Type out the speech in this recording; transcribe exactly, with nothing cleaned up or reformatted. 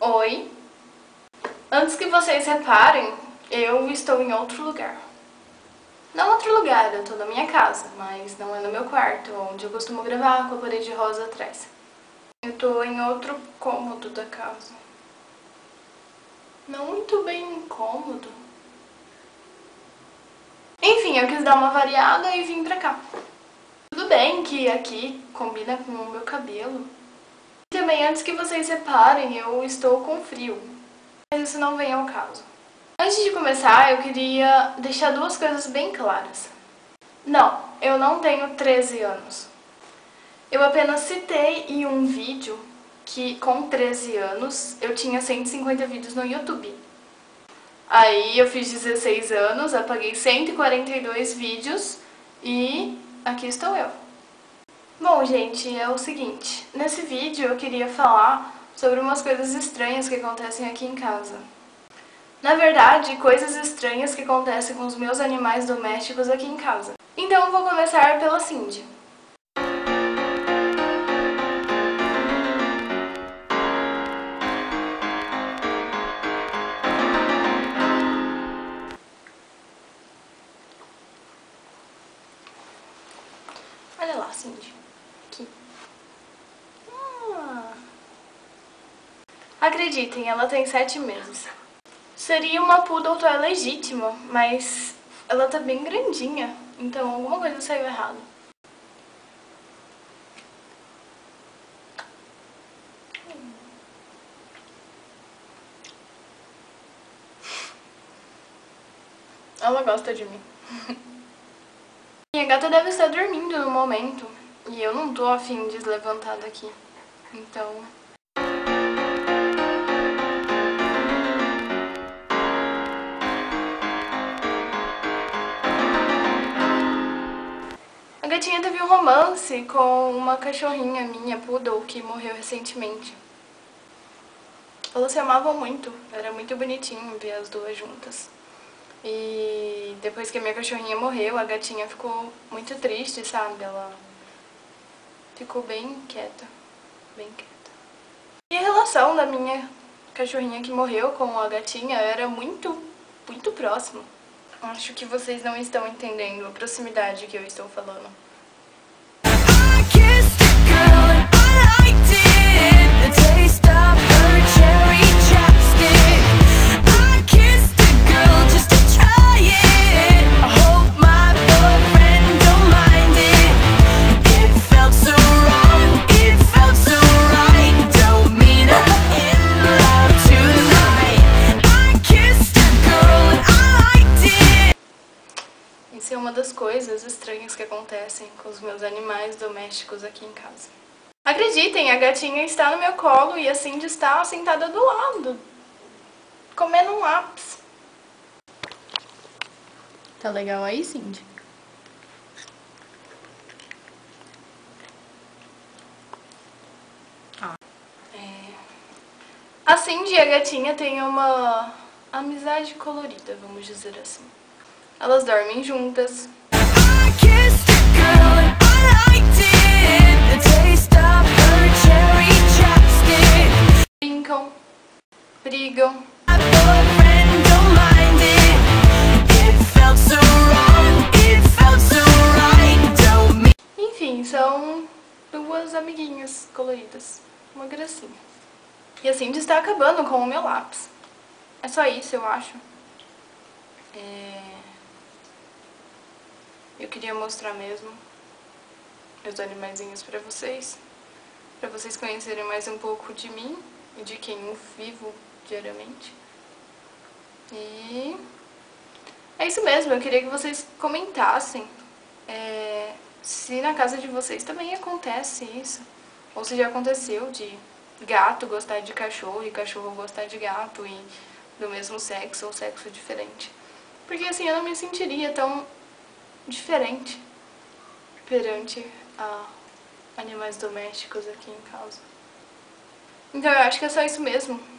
Oi. Antes que vocês reparem, eu estou em outro lugar. Não outro lugar, eu estou na minha casa, mas não é no meu quarto, onde eu costumo gravar com a parede rosa atrás. Eu estou em outro cômodo da casa. Não muito bem cômodo. Enfim, eu quis dar uma variada e vim pra cá. Tudo bem que aqui combina com o meu cabelo. E também, antes que vocês reparem, eu estou com frio. Mas isso não vem ao caso. Antes de começar, eu queria deixar duas coisas bem claras. Não, eu não tenho treze anos. Eu apenas citei em um vídeo que com treze anos eu tinha cento e cinquenta vídeos no YouTube. Aí eu fiz dezesseis anos, apaguei cento e quarenta e dois vídeos e aqui estou eu. Bom, gente, é o seguinte, nesse vídeo eu queria falar sobre umas coisas estranhas que acontecem aqui em casa. Na verdade, coisas estranhas que acontecem com os meus animais domésticos aqui em casa. Então eu vou começar pela Cindy. Olha lá, Cindy. Aqui. Ah. Acreditem, ela tem sete meses. Seria uma poodle toy legítima, mas ela tá bem grandinha, então alguma coisa saiu errado. Ela gosta de mim. Minha gata deve estar dormindo no momento, e eu não tô afim de levantar daqui, então... A gatinha teve um romance com uma cachorrinha minha, poodle, que morreu recentemente. Elas se amavam muito, era muito bonitinho ver as duas juntas. E depois que a minha cachorrinha morreu, a gatinha ficou muito triste, sabe? Ela ficou bem quieta, bem quieta. E a relação da minha cachorrinha que morreu com a gatinha era muito, muito próxima. Acho que vocês não estão entendendo a proximidade que eu estou falando. Isso é uma das coisas estranhas que acontecem com os meus animais domésticos aqui em casa. Acreditem, a gatinha está no meu colo e a Cindy está sentada do lado, comendo um lápis. Tá legal aí, Cindy? Ah. É... A Cindy e a gatinha têm uma amizade colorida, vamos dizer assim. Elas dormem juntas. Brincam, brigam. Enfim, são duas amiguinhas coloridas. Uma gracinha. E a Cindy está acabando com o meu lápis. É só isso, eu acho. É... Eu queria mostrar mesmo meus animaizinhos pra vocês, pra vocês conhecerem mais um pouco de mim e de quem eu vivo diariamente. E é isso mesmo, eu queria que vocês comentassem é, se na casa de vocês também acontece isso, ou se já aconteceu de gato gostar de cachorro e cachorro gostar de gato e do mesmo sexo ou sexo diferente. Porque assim eu não me sentiria tão diferente perante a animais domésticos aqui em casa. Então eu acho que é só isso mesmo.